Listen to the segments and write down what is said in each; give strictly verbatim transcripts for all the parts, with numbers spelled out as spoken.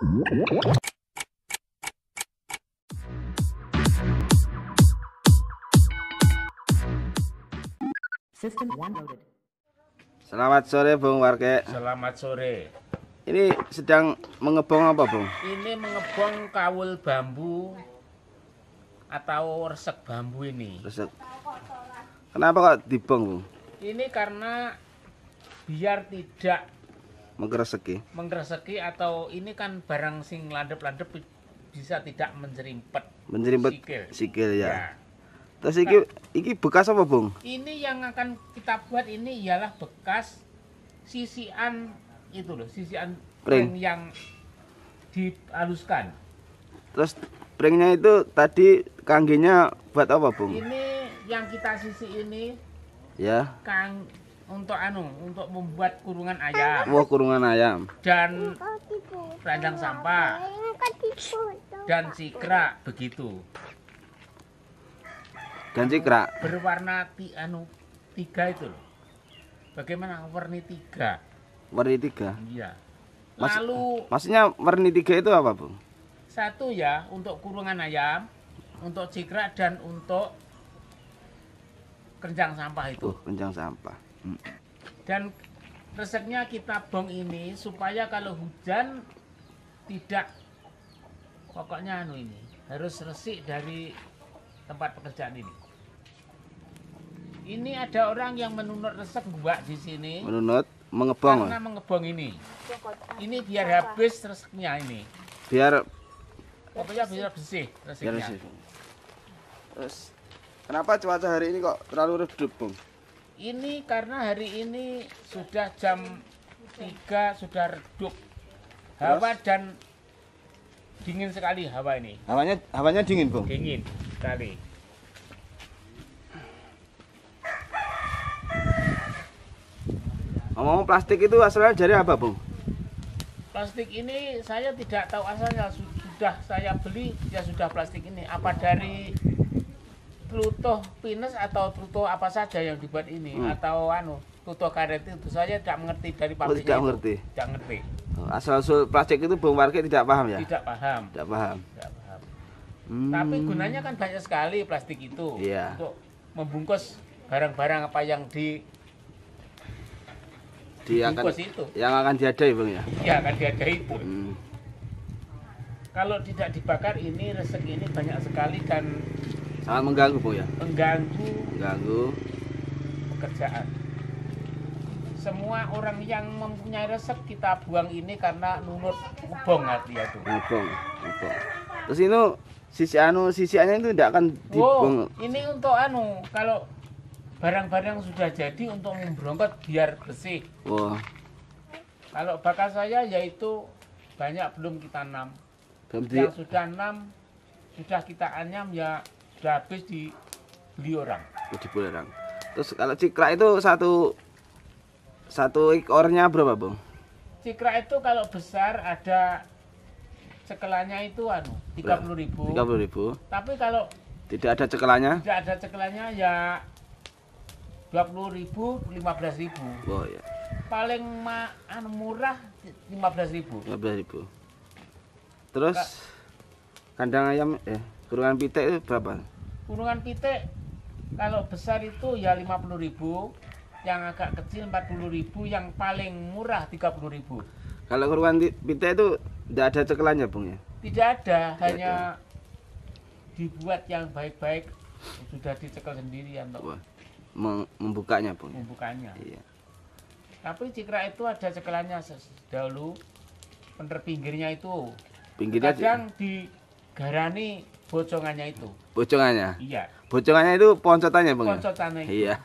System one loaded. Selamat sore Bung Warke. Selamat sore. Ini sedang mengebong apa Bung? Ini mengebong kawul bambu atau resek bambu ini. Resek. Kenapa kok dibong Bung? Ini karena biar tidak Mengreseki. mengreseki atau ini kan barang sing landep-landep bisa tidak mencerimpet. Mencerimpet sikil. sikil ya. Ya. Terus iki iki bekas apa Bung? Ini yang akan kita buat ini ialah bekas sisian itu loh, sisian Pring. pring yang dihaluskan. Terus pringnya itu tadi kanggenya buat apa Bung? Ini yang kita sisi ini Ya. kang untuk anu untuk membuat kurungan ayam Wah, kurungan ayam. dan kandang sampah dan cikra begitu. Dan cikra. Berwarna ti anu tiga itu loh. Bagaimana warni tiga? Warni tiga. Iya. Mas- Lalu Maksudnya warni tiga itu apa Bung? satu ya untuk kurungan ayam, untuk cikra dan untuk keranjang sampah itu. Tuh, kencang sampah. Hmm. Dan resepnya kita bong ini supaya kalau hujan tidak, pokoknya anu ini harus resik dari tempat pekerjaan ini. Ini ada orang yang menunut resep Mbak di sini Menunut mengebong. karena mengebong ini. Ini biar habis reseknya ini. Biar Pokoknya biar bersih biar reseknya. sih. Terus kenapa cuaca hari ini kok terlalu redup Bung? Ini karena hari ini sudah jam tiga sudah redup. Hawa dan dingin sekali hawa ini. Hawanya hawanya dingin Bung. Dingin sekali. Ngomong plastik itu asalnya dari apa Bung? Plastik ini saya tidak tahu asalnya, sudah saya beli ya sudah plastik ini. Apa dari Pluto Pinus atau Pluto apa saja yang dibuat ini, Hmm. atau anu Pluto karet itu saya tidak mengerti dari Oh, pabriknya tidak itu. mengerti. Tidak ngerti. Asal usul plastik itu Bung Warke tidak paham ya? Tidak paham. Tidak paham. Tidak paham. Hmm. Tapi gunanya kan banyak sekali plastik itu. Iya. Untuk membungkus barang-barang apa yang di di akan bungkus itu. yang akan diadai Bung ya. Ya kan diada itu. Hmm. Kalau tidak dibakar ini resek ini banyak sekali dan Sangat mengganggu Bung ya. mengganggu Mengganggu. pekerjaan. Semua orang yang mempunyai resep kita buang ini karena nunut ngebong hati ya tuh. Ngebong, ngebong. Terus ini sisi anu sisiannya itu tidak akan Wow, dibong. ini untuk anu kalau barang-barang sudah jadi untuk memberongkot biar bersih. Wah, Kalau bakal saya yaitu banyak belum kita enam. belum di Yang sudah enam sudah kita anyam ya sudah habis dibeli orang. dibeli orang. Terus kalau cikra itu satu satu ekornya berapa Bung? Cikra itu kalau besar ada cekelannya itu anu tiga puluh ribu. Tiga puluh ribu. Tapi kalau Tidak ada cekelannya? tidak ada cekelannya ya dua puluh ribu, lima belas ribu. Oh ya, Paling ma anu murah lima belas ribu. lima belas ribu. Terus kandang ayam eh kurungan pitik itu berapa? Kurungan pitik kalau besar itu ya lima puluh ribu, yang agak kecil empat puluh ribu, yang paling murah tiga puluh ribu. Kalau kurungan ti- pitik itu tidak ada cekelannya Bung ya? Tidak ada, hanya dibuat yang baik-baik, sudah dicekel sendiri untuk Wah, mem- membukanya Bung. Ya? membukanya. Iya. Tapi cikra itu ada cekelannya ses- dahulu, bener pinggirnya itu. Pinggirnya Kadang digarani bocongannya itu. bocongannya. Iya, Bocongannya itu poncotannya Bung. Ya? koncotannya itu. Iya.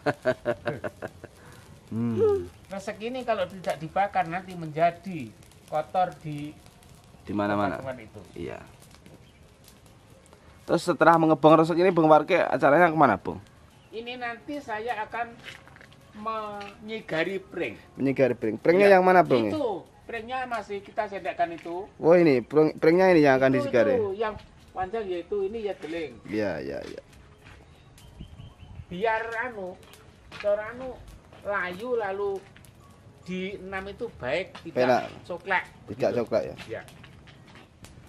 hmm. Resek ini kalau tidak dibakar nanti menjadi kotor di Di mana-mana. tempat-tempat itu. Iya. Terus setelah mengebong resek ini Bung Warke acaranya kemana Bung? Ini nanti saya akan menyigari pring. Menyigari pring. Pringnya Iya. yang mana Bung? Ya? Itu pringnya masih kita sediakan itu. Oh ini pring, pringnya ini yang akan itu, disigari. itu yang panjang yaitu ini ya deling. Iya iya iya. Biar anu, cara anu layu lalu di enam itu baik tidak Penak. coklat. Tidak begitu. coklat ya. Ya.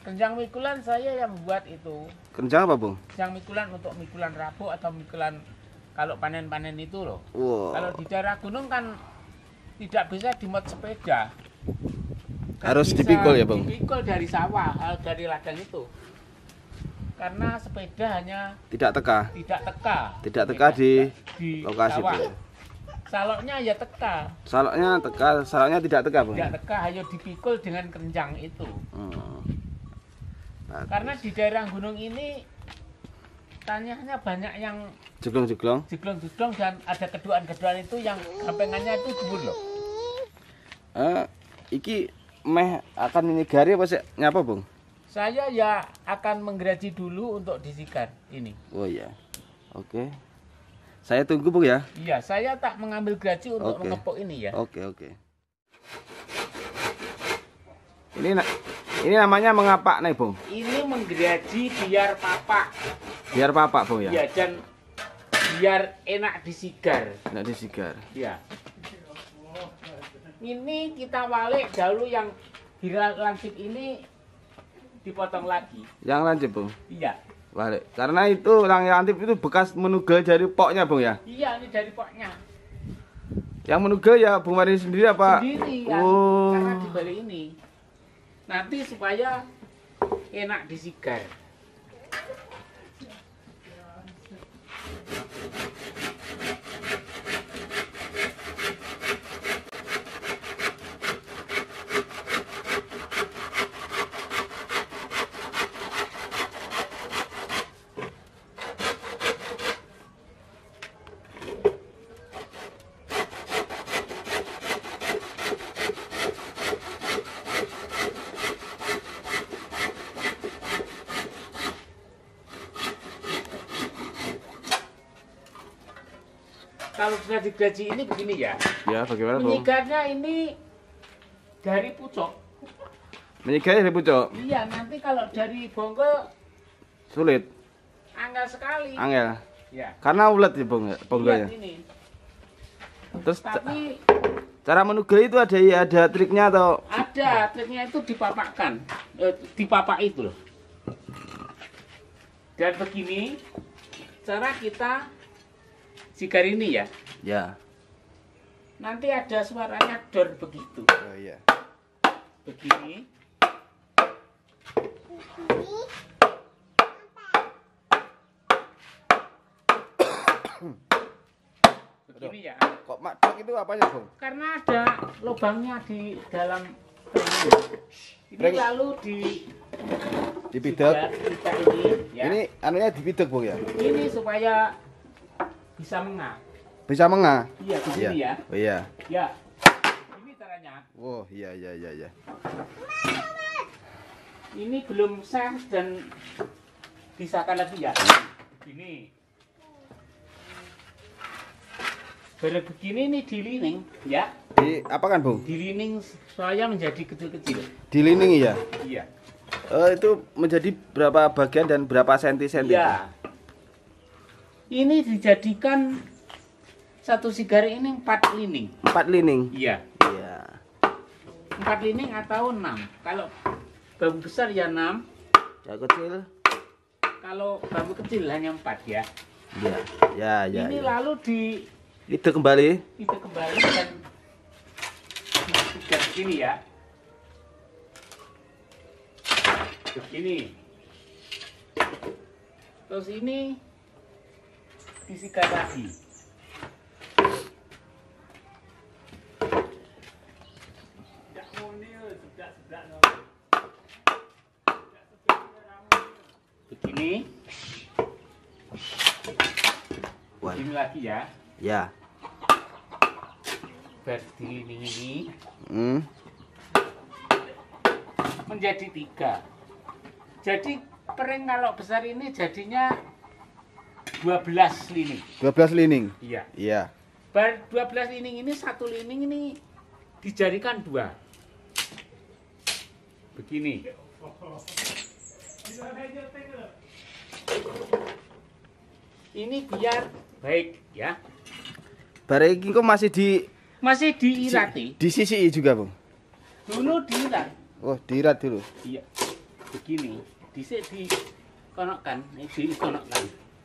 Keranjang mikulan saya yang buat itu. Keranjang apa, Bung? Keranjang mikulan untuk mikulan rabuk atau mikulan kalau panen-panen itu loh. Wow. Kalau di daerah gunung kan tidak bisa dimuat sepeda. Harus Bisa dipikul ya, Bung? Dipikul dari sawah, eh, dari ladang itu. Karena sepeda hanya Tidak teka. tidak teka. Tidak teka di di lokasi, sawah. Bung. Saloknya ya teka. Saloknya teka, saloknya tidak teka, Bung. Tidak teka, hanya dipikul dengan keranjang itu. Hmm. Bagus. Karena di daerah gunung ini tanahnya banyak yang Jeglong-jeglong. jeglong-jeglong dan ada keduaan-keduaan itu yang gampengannya itu dhuwur loh. Eh, iki meh akan menyegari apa sih? Nyapa, Bung? Saya ya akan menggeraji dulu untuk disikat ini. Oh iya. Oke. Saya tunggu, Bung ya. Iya, saya tak mengambil geraji untuk Oke. mengepok ini ya. Oke, oke. Ini na- ini namanya mengapak nih, Bung. Ini menggeraji biar papak. Biar papak, Bung ya. Ya, dan biar enak disigar. Nggak disigar. Ya. Ini kita balik dahulu yang hilang lancip ini dipotong lagi. Yang lancip, Bung. Iya. Balik. Karena itu yang lancip itu bekas menugel dari poknya, Bung ya. Iya, ini dari poknya. Yang menugel ya Bung Mari sendiri apa? Sendiri kan. Oh. Karena dibalik ini. Nanti supaya enak disigar. Kalau sudah digaji ini begini ya. Ya, bagaimana, Bung? Menyigarnya ini dari pucuk. Menyigar dari pucuk. Iya, nanti kalau dari bongko Sulit. angel sekali. Angel. Ya. Karena ulet ya, Bung, Lihat bonggolnya. ini. Terus ca- Tapi cara menugel itu ada ya ada triknya atau ada triknya itu dipapakkan. Eh, dipapak itu loh. Dan begini cara kita sigar ini ya. ya. Nanti ada suaranya dor begitu. Oh iya. Begini. Begini ya. Kok makdok itu apanya, Bung? Karena ada lubangnya di dalam ini. Ini Pring. lalu di Dipidok. kita ini ya. Ini anunya dipidok, Bung ya. Ini supaya bisa mengah. Bisa mengah. Iya, begini ya. Oh iya. Ya. Ini caranya. Oh iya iya iya iya. Ini belum sah dan disahkan lagi ya. Begini. Baru begini nih dilining ya. Di apa kan, Bung? Dilining supaya menjadi kecil-kecil. Dilingingi ya. Iya. Eh, itu menjadi berapa bagian dan berapa senti-senti? Iya. Ini dijadikan satu sigar ini empat lining. Empat lining. Iya. Iya. Empat lining atau enam. Kalau bambu besar ya enam. Yang kecil. Kalau bambu kecil hanya empat ya. Iya. Ya ya. ini ya. lalu di Itu kembali. itu kembali dan disigar begini ya. Begini. Terus ini disigar lagi. Begini. Wah. Begini lagi ya. Ya. Berdiri ini Hmm. menjadi tiga. Jadi pering kalau besar ini jadinya dua belas lining. dua belas lining. Iya. Iya. Bar dua belas lining ini satu lining ini dijadikan dua. Begini. Ini biar baik ya. Barang iki kok masih di Masih diirati. di sisi juga, Bung. Dulu diirat. Oh, diirat dulu. Iya. begini, disik dikonokkan, ini dikonokkan.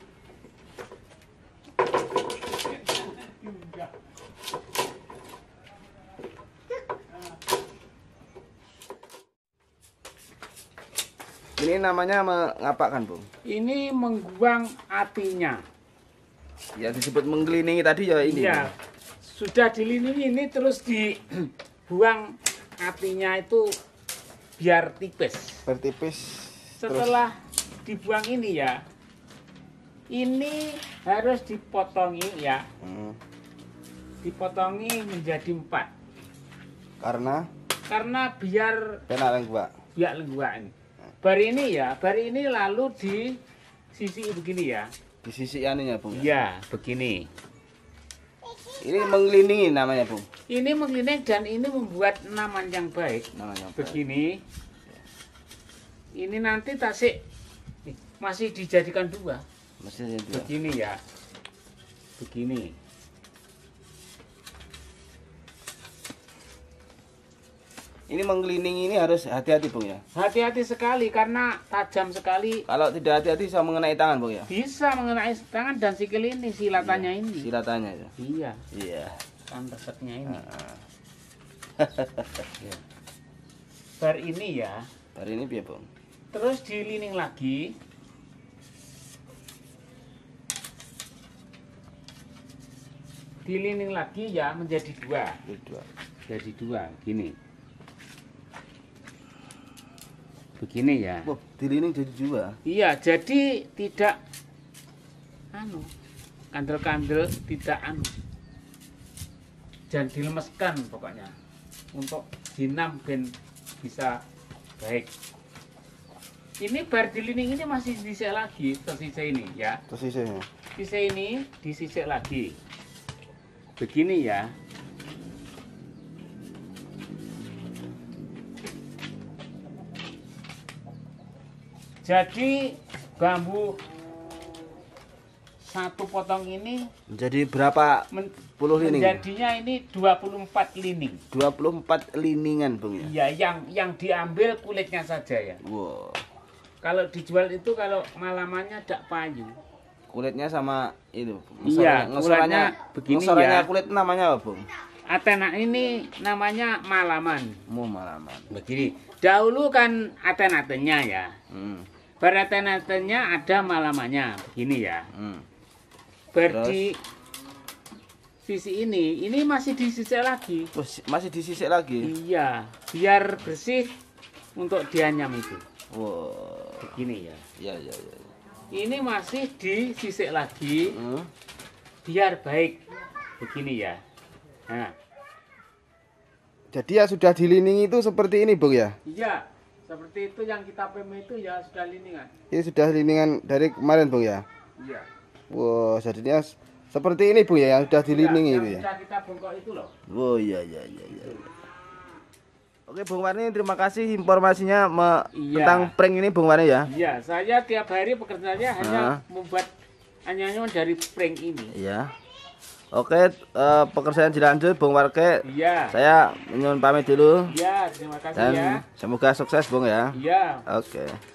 Ini namanya mengapakan, Bung? Ini mengguang apinya. Ya disebut menggeliningi tadi ya ini. Iya. Sudah diliningi ini terus dibuang apinya itu biar tipis. Bertipis. Setelah dibuang ini ya, ini harus dipotongi ya. Hmm. Dipotongi menjadi empat. Karena Karena biar penak lenggak. biar lenggak ini. Bar ini ya, bar ini lalu di sisi begini ya. Di sisi aninya, Bung. Iya, begini. Ini menggeliningi namanya, Bung. Ini menggelining dan ini membuat naman yang baik. Namanya. Begini. Ini nanti tasik nih, masih dijadikan dua. Mesinnya dua. Begini ya. Begini. Ini menggeliningi ini harus hati-hati, Bung ya. Hati-hati sekali karena tajam sekali. Kalau tidak hati-hati bisa mengenai tangan, Bung ya. Bisa mengenai tangan dan sikil ini, silatannya ini. Silatannya ya. Iya, Iya. kan reseknya ini. Heeh. Ya. Bar ini ya. Hari ini piye, Bung? Terus dilining lagi. Dilining lagi ya menjadi dua. Ini dua. Jadi dua, gini. Begini ya. Wah, dilining jadi dua. Iya, jadi tidak anu kandel-kandel tidak anu. Dan dilemeskan pokoknya untuk jinam ben bisa baik. Ini bar dilining ini masih disisik lagi, tersisa ini ya. Tersisihnya. Sisa ini disisik lagi. Begini ya. Jadi bambu satu potong ini Jadi berapa men puluh lining? menjadinya ini dua puluh empat lining. dua puluh empat liningan, Bung ya. Iya, yang yang diambil kulitnya saja ya. Wow. Kalau dijual itu kalau malamannya dak payu. Kulitnya sama itu. Iya, ngosorannya kulitnya begini ngosorannya ya. kulit namanya apa, Bung? Atena ini namanya malaman. Mau malaman. Begini. Dahulu kan aten-atennya ya. Hmm. Beraten-atennya ada malamannya. Begini ya. Hmm. Berdi sisi ini, ini masih disisik lagi. Terus masih disisik lagi. Iya, biar bersih untuk dianyam itu. Wow. Begini ya. Ya, ya, ya. Ini masih disisik lagi Hmm. biar baik. Begini ya. Nah, Jadi ya sudah diliningi itu seperti ini, Bung ya. iya, seperti itu yang kita pem itu ya sudah liningan. Ini sudah liningan dari kemarin, Bung ya. Iya. Wow, jadinya s- seperti ini, Bung ya, yang sudah diliningi Yang itu ya. sudah kita bongkok itu loh. Oh iya iya iya iya. Oke, Bung Warni, terima kasih informasinya me- Iya. tentang prank ini, Bung Warni ya. Iya, saya tiap hari pekerjaannya hanya Ah. membuat anyanya dari prank ini. Iya. Oke, eh, pekerjaan dilanjut, Bung Warke. Iya. Saya menyuwun pamit dulu Iya, terima kasih dan ya. semoga sukses, Bung ya. Iya. Oke.